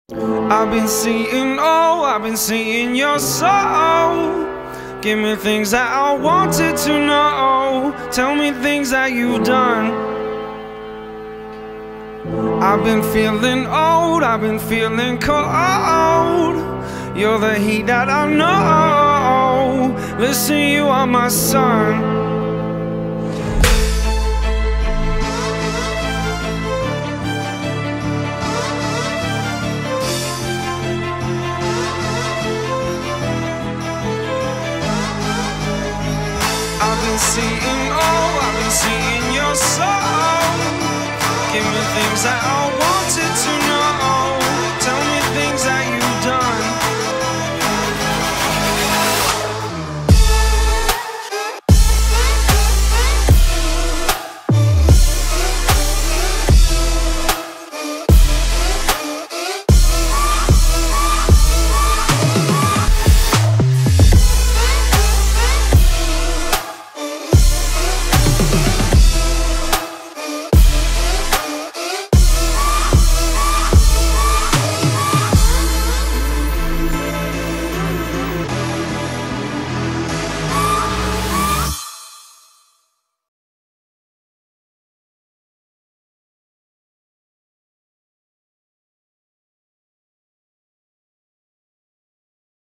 I've been seeing, oh, I've been seeing your soul. Give me things that I wanted to know. Tell me things that you've done. I've been feeling old, I've been feeling cold. You're the heat that I know. Listen, you are my sun. I've been seeing, oh, I've been seeing your soul. Give me things that I wanted to know.